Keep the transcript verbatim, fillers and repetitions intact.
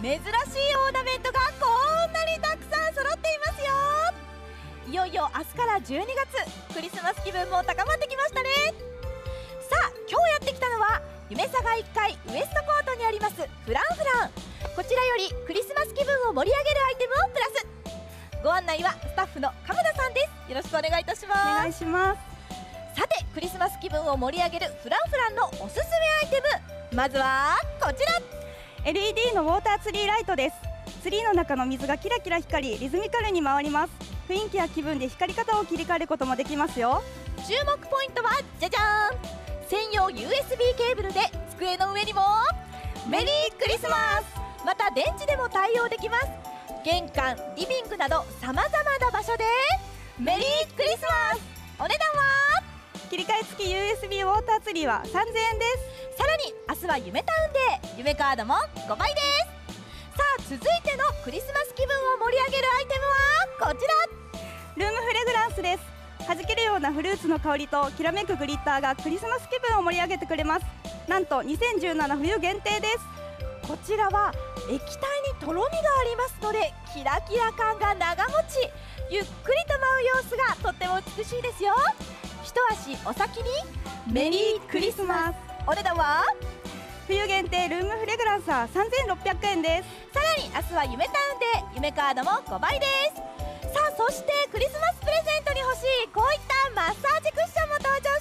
珍しいオーナメントがこんなにたくさん揃っていますよ。いよいよ明日からじゅうにがつ、クリスマス気分も高まってきましたね。さあ今日やってきたのは夢サガいっかいウエストコートにありますフランフラン。こちらよりクリスマス気分を盛り上げるアイテムをプラス。ご案内はスタッフの鎌田さんです。よろしくお願いいたします。 お願いします。 さてクリスマス気分を盛り上げるフランフランのおすすめアイテム、まずはこちらエルイーディー のウォーターツリーライトです。ツリーの中の水がキラキラ光りリズミカルに回ります。雰囲気や気分で光り方を切り替えることもできますよ。 注目ポイントはじゃじゃーん、専用 ユーエスビー ケーブルで机の上にもメリークリスマス、また電池でも対応できます。玄関、リビングなどさまざまな場所でメリークリスマス。お値段は切り替え付き ユーエスビー ウォーターツリーはさんぜんえんです。 さらに明日は夢タウンデー、夢カードもごばいです。さあ続いてのクリスマス気分を盛り上げるアイテムはこちらルームフレグランスです。弾けるようなフルーツの香りときらめくグリッターがクリスマス気分を盛り上げてくれます。なんとにせんじゅうなな冬限定です。 こちらは液体にとろみがありますのでキラキラ感が長持ち、ゆっくりと舞う様子がとっても美しいですよ。一足お先にメリークリスマス。お値段は冬限定ルームフレグランスはさんぜんろっぴゃくえんです。 さらに明日は夢タウンで夢カードもごばいです。さあそしてクリスマスプレゼントに欲しいこういったマッサージクッションも登場